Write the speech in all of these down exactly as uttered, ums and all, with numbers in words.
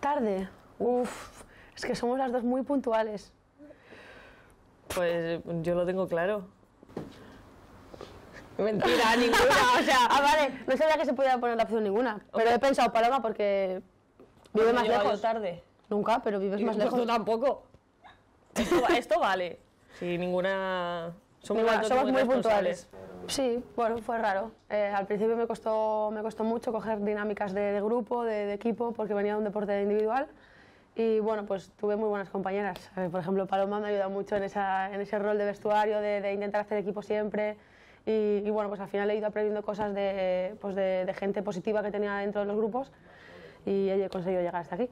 Tarde. Uf, es que somos las dos muy puntuales. Pues yo lo tengo claro. Mentira, ninguna, o sea... Ah, vale, no sabía que se podía poner la opción ninguna, pero he pensado Paloma porque vive más lejos. Yo tarde. Nunca, pero vives más Pues lejos. tú tampoco. Esto, esto vale. Si ninguna... Somos, Ninguna, somos muy puntuales. Sí, bueno, fue raro. Eh, al principio me costó, me costó mucho coger dinámicas de, de grupo, de, de equipo, porque venía de un deporte individual. Y bueno, pues tuve muy buenas compañeras. Eh, por ejemplo, Paloma me ha ayudado mucho en, esa, en ese rol de vestuario, de, de intentar hacer equipo siempre. Y, y bueno, pues al final he ido aprendiendo cosas de, pues de, de gente positiva que tenía dentro de los grupos y he conseguido llegar hasta aquí.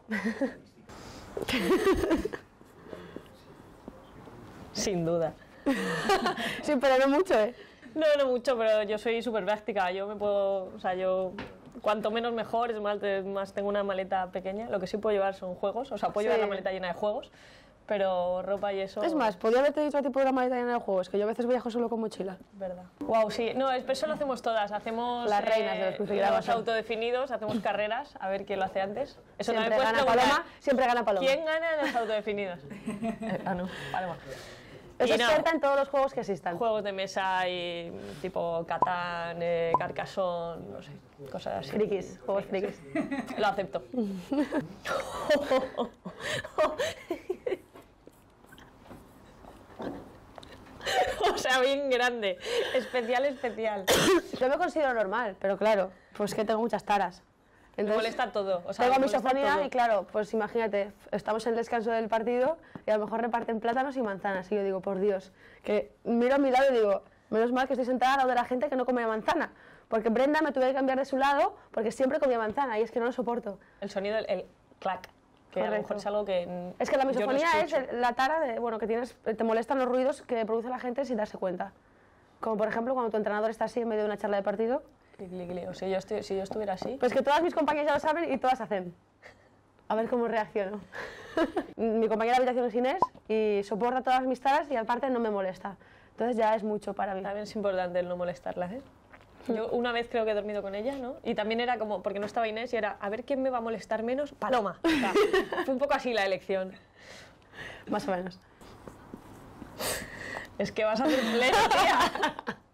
Sin duda. Sí, pero no mucho, ¿eh? No, no mucho, pero yo soy súper práctica. Yo me puedo, o sea, yo cuanto menos mejor, es más, más tengo una maleta pequeña. Lo que sí puedo llevar son juegos, o sea, puedo sí. llevar la maleta llena de juegos, pero ropa y eso... Es más, podría haberte dicho a ti por una maleta llena de juegos, que yo a veces viajo solo con mochila. Verdad. Wow, sí. No, eso lo hacemos todas. Hacemos... Las reinas eh, de los crucigramas. Los autodefinidos, hacemos carreras, a ver quién lo hace antes. Eso siempre gana Paloma, siempre gana Paloma. ¿Quién gana en los autodefinidos? eh, ah, no, Paloma. Es y experta no, en todos los juegos que existan. Juegos de mesa y tipo Catán, eh, Carcassonne, no sé, cosas así. Frikis, juegos frikis. Lo acepto. O sea, bien grande. Especial, especial. Yo me considero normal, pero claro, pues que tengo muchas taras. Entonces, me molesta todo. O sea, tengo misofonía y claro, pues imagínate, estamos en el descanso del partido y a lo mejor reparten plátanos y manzanas. Y yo digo, por Dios, que miro a mi lado y digo, menos mal que estoy sentada al lado de la gente que no come manzana. Porque Brenda me tuve que cambiar de su lado porque siempre comía manzana y es que no lo soporto. El sonido, el, el clac, que Correcto. A lo mejor es algo que es que la misofonía no es la tara de, bueno, que tienes, te molestan los ruidos que produce la gente sin darse cuenta. Como por ejemplo cuando tu entrenador está así en medio de una charla de partido. O sea, yo estoy, si yo estuviera así... Pues que todas mis compañeras ya lo saben y todas hacen. A ver cómo reacciono. Mi compañera de habitación es Inés y soporta todas mis taras y aparte no me molesta. Entonces ya es mucho para mí. También es importante el no molestarla, ¿eh? Yo una vez creo que he dormido con ella, ¿no? Y también era como, porque no estaba Inés y era, a ver quién me va a molestar menos, Paloma. O sea, fue un poco así la elección. Más o menos. Es que vas a hacer pleno, tía.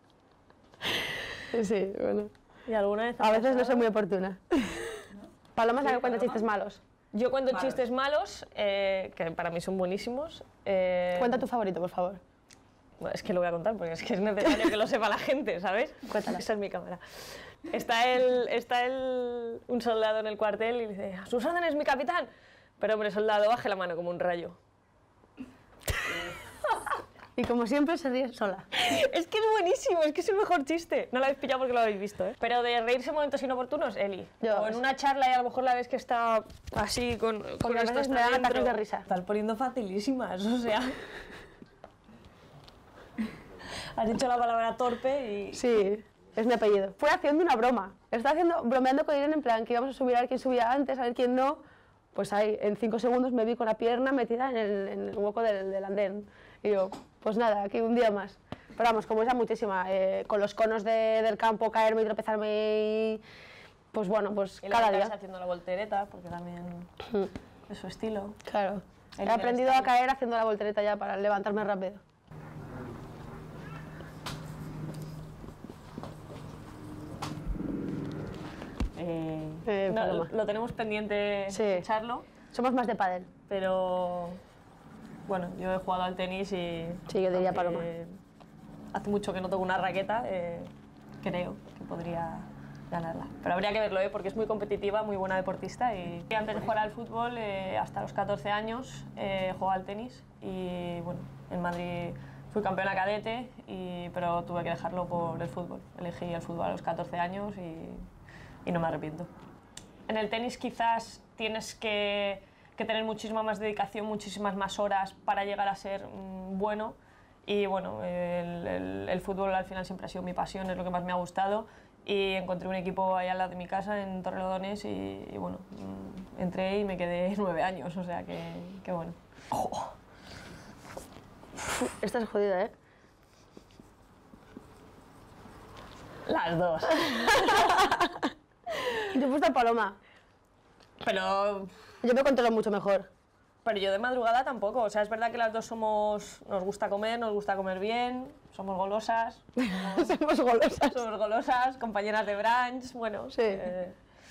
Sí, bueno. ¿Y alguna vez a veces no soy muy oportuna. ¿No? Paloma es la que cuenta chistes malos. Yo cuento malos. chistes malos, eh, que para mí son buenísimos. Eh... Cuenta tu favorito, por favor. Bueno, es que lo voy a contar porque es que es necesario que lo sepa la gente, ¿sabes? Cuéntala. Esa es mi cámara. Está, el, está el, un soldado en el cuartel y le dice, ¡a sus órdenes, mi capitán! Pero hombre, soldado, baje la mano como un rayo. Y como siempre se ríe sola. Es que es buenísimo, es que es el mejor chiste. No lo habéis pillado porque lo habéis visto, ¿eh? Pero de reírse en momentos inoportunos, Eli. Yo, o en una charla y a lo mejor la ves que está así con... Porque a veces me dan ataques de risa. Estás poniendo facilísimas, o sea... Has dicho la palabra torpe y... Sí, es mi apellido. Fue haciendo una broma. Estaba haciendo, bromeando con Irene en plan que íbamos a subir a ver quién subía antes, a ver quién no. Pues ahí, en cinco segundos me vi con la pierna metida en el, en el hueco del, del andén. Y yo, pues nada, aquí un día más. Pero vamos, como esa muchísima, eh, con los conos de, del campo, caerme y tropezarme y... Pues bueno, pues y cada día. haciendo la voltereta, porque también mm. es su estilo. Claro. El He aprendido a caer haciendo la voltereta ya para levantarme rápido. Eh, eh, no, lo, lo tenemos pendiente sí. escucharlo. Somos más de pádel. Pero bueno, yo he jugado al tenis y... Sí, yo diría Paloma. Hace mucho que no toco una raqueta, eh, creo que podría ganarla. Pero habría que verlo, ¿eh? Porque es muy competitiva, muy buena deportista. Y antes de jugar al fútbol, eh, hasta los catorce años, eh, jugaba al tenis. Y bueno, en Madrid fui campeona cadete, y, pero tuve que dejarlo por el fútbol. Elegí el fútbol a los catorce años y, y no me arrepiento. En el tenis quizás tienes que, que tener muchísima más dedicación, muchísimas más horas para llegar a ser mmm, bueno. Y bueno, el, el, el fútbol al final siempre ha sido mi pasión, es lo que más me ha gustado. Y encontré un equipo ahí al lado de mi casa, en Torrelodones, y, y bueno, mmm, entré y me quedé nueve años, o sea que, que bueno. Oh. Esta es jodida, ¿eh? Las dos. Yo he puesto a Paloma. Pero... Yo me controlo mucho mejor. Pero yo de madrugada tampoco, o sea, es verdad que las dos somos, nos gusta comer, nos gusta comer bien, somos golosas. Somos, somos golosas. Somos golosas, compañeras de brunch, bueno. Sí. Eh,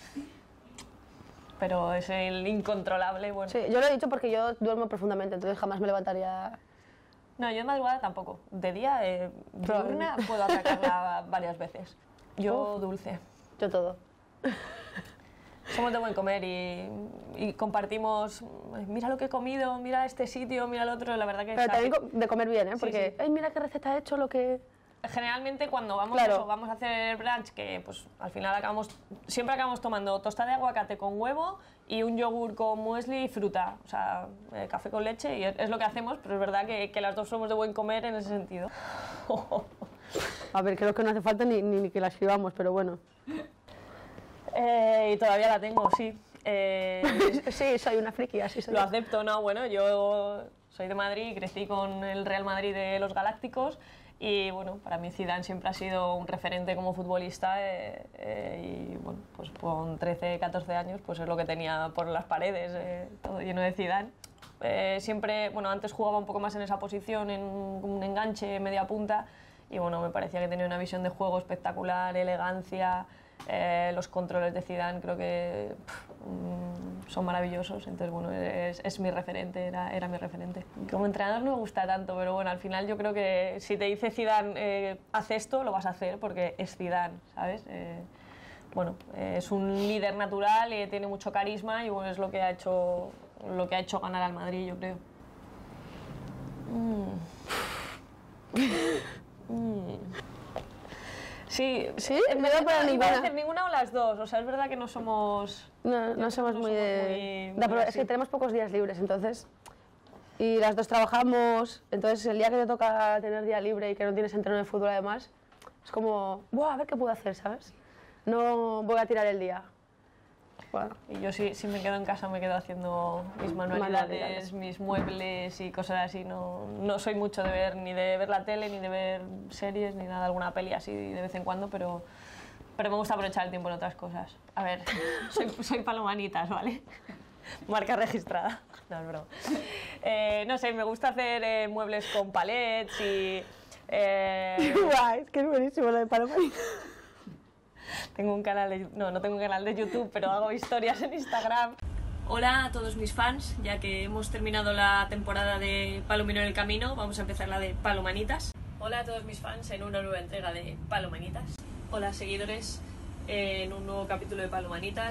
pero es el incontrolable, bueno. Sí, yo lo he dicho porque yo duermo profundamente, entonces jamás me levantaría... No, yo de madrugada tampoco. De día, eh, diurna, puedo atacarla varias veces. Yo Uf. dulce. Yo todo. Somos de buen comer y, y compartimos, mira lo que he comido, mira este sitio, mira el otro, la verdad que... Pero o sea, también de comer bien, ¿eh? Porque, sí. ay, mira qué receta he hecho, lo que... Generalmente cuando vamos, Claro. eso, vamos a hacer brunch, que pues al final acabamos, siempre acabamos tomando tostada de aguacate con huevo y un yogur con muesli y fruta, o sea, eh, café con leche, y es, es lo que hacemos, pero es verdad que, que las dos somos de buen comer en ese sentido. A ver, creo que no hace falta ni, ni, ni que la escribamos, pero bueno. Eh, y todavía la tengo, sí. Eh, Sí, soy una friki, así soy. lo acepto, no, bueno, yo soy de Madrid y crecí con el Real Madrid de los Galácticos y bueno, para mí Zidane siempre ha sido un referente como futbolista eh, eh, y bueno, pues con trece, catorce años pues es lo que tenía por las paredes, eh, todo lleno de Zidane. Eh, siempre, bueno, antes jugaba un poco más en esa posición, en un enganche, media punta y bueno, me parecía que tenía una visión de juego espectacular, elegancia. Eh, los controles de Zidane creo que pff, mm, son maravillosos, entonces bueno, es, es mi referente, era, era mi referente. Como entrenador no me gusta tanto, pero bueno, al final yo creo que si te dice Zidane, eh, haz esto, lo vas a hacer porque es Zidane, ¿sabes? Eh, bueno, eh, es un líder natural y tiene mucho carisma y bueno, es lo que ha hecho, lo que ha hecho ganar al Madrid, yo creo. Mm. Mm. Sí, ¿Sí? en No verdad iba a poner iba a ninguna. decir ninguna o las dos, o sea, es verdad que no somos... No, no somos no muy somos de... muy- de apro- muy es así. que tenemos pocos días libres, entonces... Y las dos trabajamos, entonces el día que te toca tener día libre y que no tienes entreno de fútbol además, es como, ¡buah, a ver qué puedo hacer!, ¿sabes? No voy a tirar el día. Bueno, Y yo sí, si me quedo en casa me quedo haciendo mis manualidades, Manualidades. mis muebles y cosas así. No, no soy mucho de ver ni de ver la tele, ni de ver series, ni nada, alguna peli así de vez en cuando, pero, pero me gusta aprovechar el tiempo en otras cosas. A ver, soy, soy palomanitas, ¿vale? Marca registrada. No, es broma. Eh, no sé, me gusta hacer eh, muebles con palets y... eh, Guau, es que es buenísimo lo de Palomarita. Tengo un canal de, no, no tengo un canal de YouTube, pero hago historias en Instagram. Hola a todos mis fans, ya que hemos terminado la temporada de Palomino en el Camino, vamos a empezar la de Palomanitas. Hola a todos mis fans en una nueva entrega de Palomanitas. Hola seguidores en un nuevo capítulo de Palomanitas.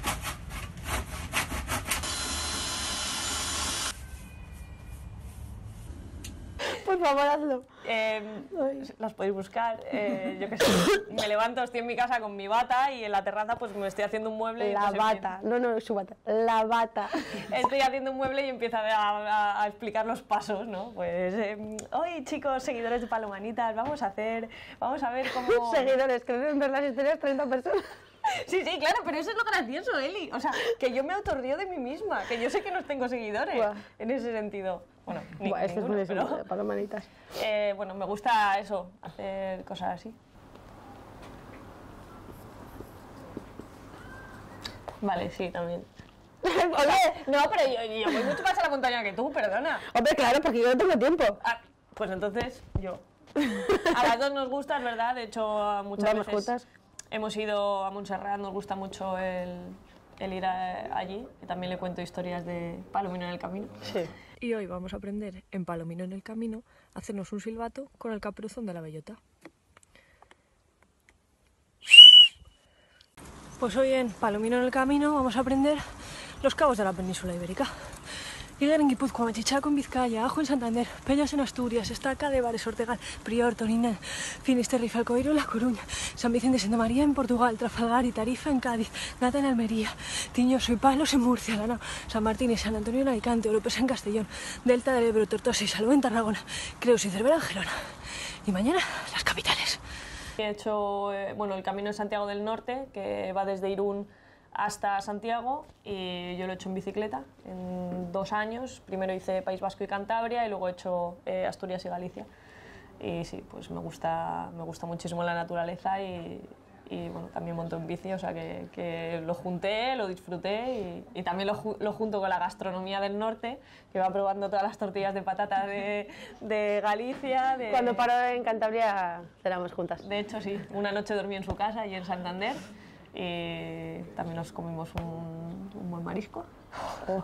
Por favor, hazlo. Eh, las podéis buscar, eh, yo qué sé, me levanto, estoy en mi casa con mi bata y en la terraza pues me estoy haciendo un mueble. y, La pues, en fin, bata. No, no, su bata. La bata. estoy haciendo un mueble y empiezo a, a- a explicar los pasos, ¿no? Pues, eh, hoy chicos, seguidores de Palomanitas, vamos a hacer, vamos a ver cómo... Seguidores, que deben ver las historias treinta personas. Sí, sí, claro, pero eso es lo gracioso, Eli. O sea, que yo me autorrío de mí misma, que yo sé que no tengo seguidores Buah. en ese sentido. Bueno, ni, Buah, esto es ninguno, buenísimo, pero, de Palomanitas. eh, bueno, me gusta eso, hacer cosas así. Vale, sí, también. Oye, No, pero yo, yo voy mucho más a la montaña que tú, perdona. hombre, claro, porque yo no tengo tiempo. Ah, pues entonces, yo. A las dos nos gusta, es verdad, de hecho muchas Vamos veces juntas. hemos ido a Montserrat, nos gusta mucho el, el ir a- allí, y también le cuento historias de Palomino en el Camino. Sí. Y hoy vamos a aprender en Palomino en el Camino a hacernos un silbato con el caperuzón de la bellota. Pues hoy en Palomino en el Camino vamos a aprender los cabos de la península ibérica. Iguer en Guipúzcoa, Mechichaco en Vizcaya, Ajo en Santander, Peñas en Asturias, Estaca de Bares, Ortegal, Prior, Tonina, Finisterre y Falcoeiro en La Coruña, San Vicente de Santa María en Portugal, Trafalgar y Tarifa en Cádiz, Nata en Almería, Tiñoso y Palos en Murcia, Lanao, San Martín y San Antonio en Alicante, Oropesa en Castellón, Delta del Ebro, Tortosa y Salou en Tarragona, Creus y Cervera en Gerona. Y mañana, las capitales. He hecho eh, bueno, el Camino de Santiago del Norte, que va desde Irún hasta Santiago, y yo lo he hecho en bicicleta en dos años. Primero hice País Vasco y Cantabria y luego he hecho eh, Asturias y Galicia. Y sí, pues me gusta, me gusta muchísimo la naturaleza y, y bueno, también monto en bici, o sea que, que lo junté, lo disfruté y, y también lo, ju lo junto con la gastronomía del norte, que va probando todas las tortillas de patata de, de Galicia. De... Cuando paro en Cantabria cenamos juntas. De hecho, sí, una noche dormí en su casa y en Santander y también nos comimos un, un buen marisco. Oh.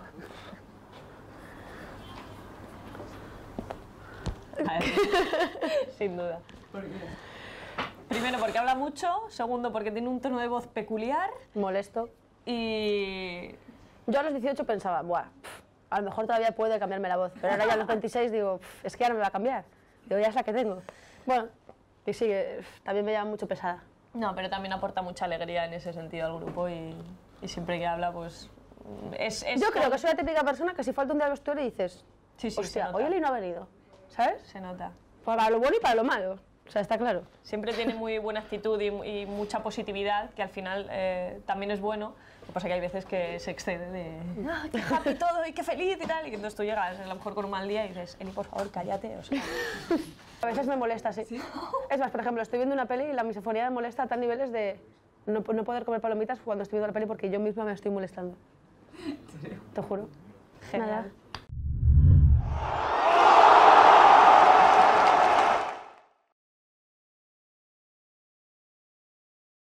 A ver, sin duda. ¿Por qué? Primero porque habla mucho, segundo porque tiene un tono de voz peculiar. Molesto. Y... Yo a los dieciocho pensaba, buah, pff, a lo mejor todavía puede cambiarme la voz, pero ahora ya a los veintiséis digo, pff, es que ya no me va a cambiar. Digo, ya es la que tengo. Bueno, y sigue, pff, también me llama mucho pesada. No, pero también aporta mucha alegría en ese sentido al grupo y, y siempre que habla, pues... Es, es Yo creo que soy la típica persona que si falta un día al vestuario dices, Sí, sí, hostia, se nota. hoy Eli no ha venido, ¿sabes? Se nota. Para lo bueno y para lo malo, o sea, está claro. Siempre tiene muy buena actitud y, y mucha positividad, que al final eh, también es bueno. Lo que pasa es que hay veces que se excede de ¡ah, qué happy todo y qué feliz y tal! Y que entonces tú llegas a lo mejor con un mal día y dices, Eli, por favor, cállate. O sea, A veces me molesta, sí. ¿Sí? Es más, por ejemplo, estoy viendo una peli y la misofonía me molesta a tal niveles de no, no poder comer palomitas cuando estoy viendo la peli porque yo misma me estoy molestando. Te juro. genial. Nada.